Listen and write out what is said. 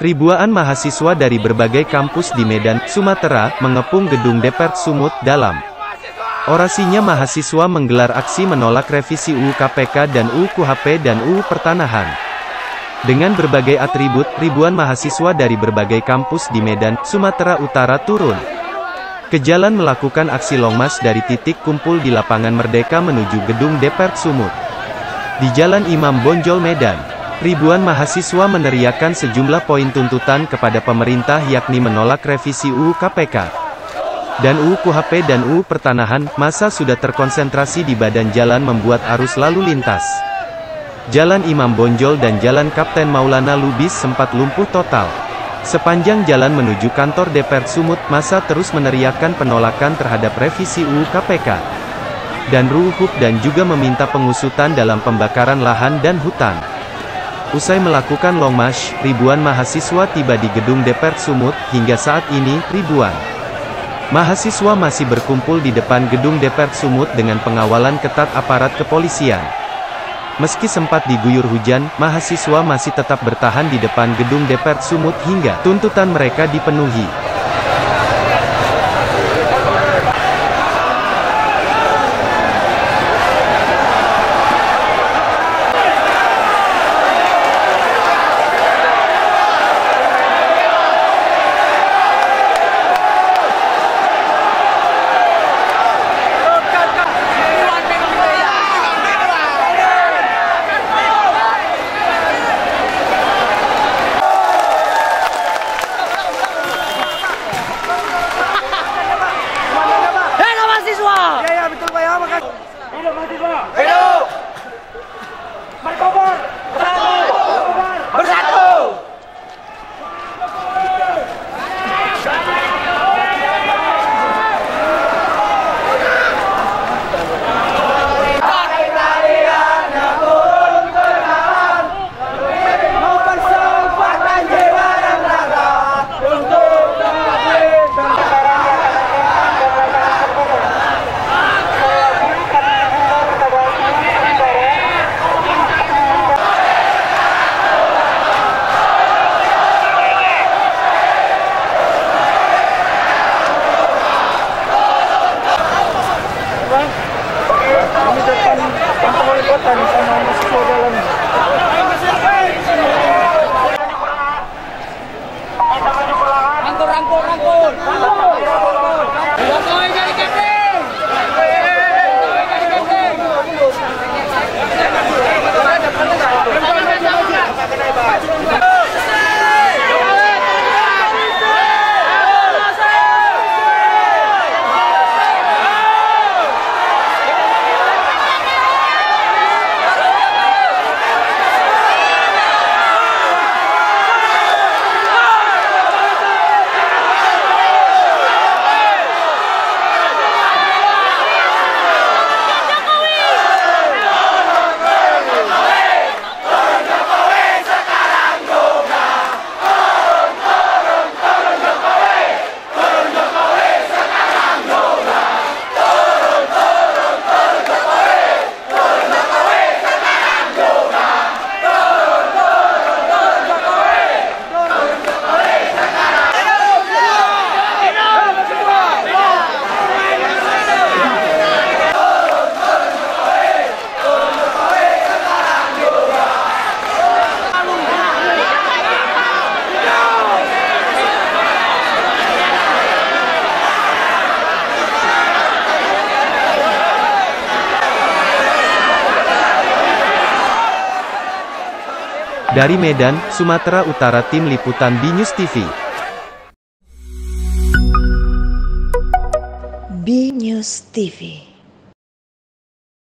Ribuan mahasiswa dari berbagai kampus di Medan, Sumatera, mengepung gedung DPR Sumut. Dalam orasinya mahasiswa menggelar aksi menolak revisi UU KPK dan UU KUHP dan UU Pertanahan. Dengan berbagai atribut, ribuan mahasiswa dari berbagai kampus di Medan, Sumatera Utara turun ke jalan melakukan aksi long march dari titik kumpul di Lapangan Merdeka menuju gedung DPR Sumut. Di Jalan Imam Bonjol Medan, ribuan mahasiswa meneriakkan sejumlah poin tuntutan kepada pemerintah yakni menolak revisi UU KPK dan UU KUHP dan UU Pertanahan. Massa sudah terkonsentrasi di badan jalan membuat arus lalu lintas Jalan Imam Bonjol dan Jalan Kapten Maulana Lubis sempat lumpuh total. Sepanjang jalan menuju kantor DPR Sumut, massa terus meneriakkan penolakan terhadap revisi UU KPK dan RUU dan juga meminta pengusutan dalam pembakaran lahan dan hutan. Usai melakukan long march, ribuan mahasiswa tiba di gedung DPR Sumut. Hingga saat ini, ribuan mahasiswa masih berkumpul di depan gedung DPR Sumut dengan pengawalan ketat aparat kepolisian. Meski sempat diguyur hujan, mahasiswa masih tetap bertahan di depan gedung DPR Sumut hingga tuntutan mereka dipenuhi. Ya, betul Pak ya, makasih. Hidup mahasiswa. Hidup. Berkobar. Bersatu. Bersatu. Dari Medan, Sumatera Utara, Tim Liputan BNews TV. BNews TV.